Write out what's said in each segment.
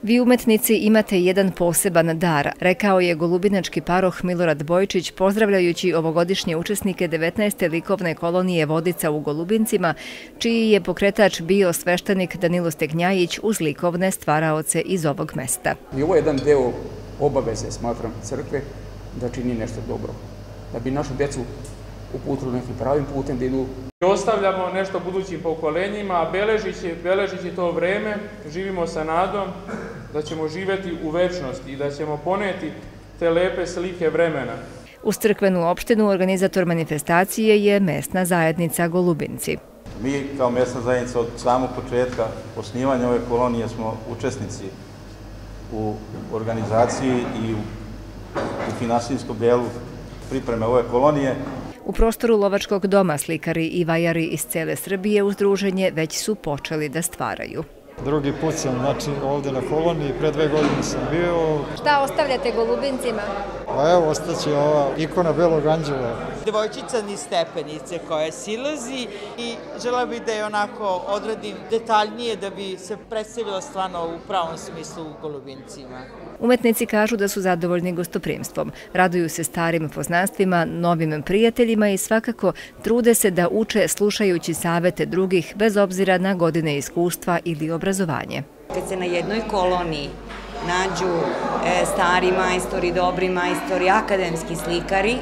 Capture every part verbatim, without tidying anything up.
Vi umetnici imate jedan poseban dar, rekao je golubinački paroh Milorad Bojčić pozdravljajući ovogodišnje učesnike devetnaeste likovne kolonije Vodica u Golubincima, čiji je pokretač bio sveštenik Danilo Stegnjajić uz likovne stvaraoce iz ovog mesta. I ovo je jedan deo obaveze, smatram, crkve da čini nešto dobro, da bi našu decu uputili nekim pravim putem da idu. Ostavljamo nešto budućim pokolenjima, a beležići to vreme, živimo sa nadom da ćemo živjeti u večnosti i da ćemo poneti te lepe slike vremena. Uz crkvenu opštinu organizator manifestacije je mesna zajednica Golubinci. Mi kao mesna zajednica od samog početka osnivanja ove kolonije smo učesnici u organizaciji i u finansijskom delu pripreme ove kolonije. U prostoru Lovačkog doma slikari i vajari iz cele Srbije uz druženje već su počeli da stvaraju. Drugi put sam znači, ovdje na koloniji, pre dve godine sam bio. Šta ostavljate Golubincima? Pa evo, ostaće ova ikona Belog anđela. Devojčica niz stepenice koja silazi i žela bih da je onako odradim detaljnije da bi se predstavila stvarno u pravom smislu u Golubincima. Umetnici kažu da su zadovoljni gostoprimstvom, raduju se starim poznanstvima, novim prijateljima i svakako trude se da uče slušajući savete drugih bez obzira na godine iskustva ili obrazovanje. Kad se na jednoj koloniji nađu stari majstori, dobri majstori, akademski slikari,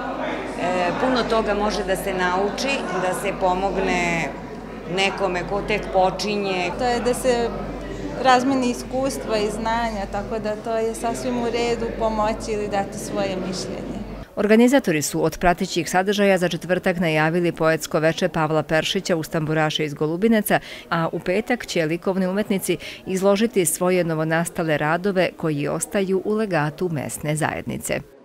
puno toga može da se nauči, da se pomogne nekome ko tek počinje. To je da se razmeni iskustva i znanja, tako da to je sasvim u redu pomoći ili dati svoje mišljenje. Organizatori su od pratećih sadržaja za četvrtak najavili poetsko veče Pavla Peršića uz tamburaše iz Golubinaca, a u petak će likovni umetnici izložiti svoje novonastale radove koji ostaju u legatu mesne zajednice.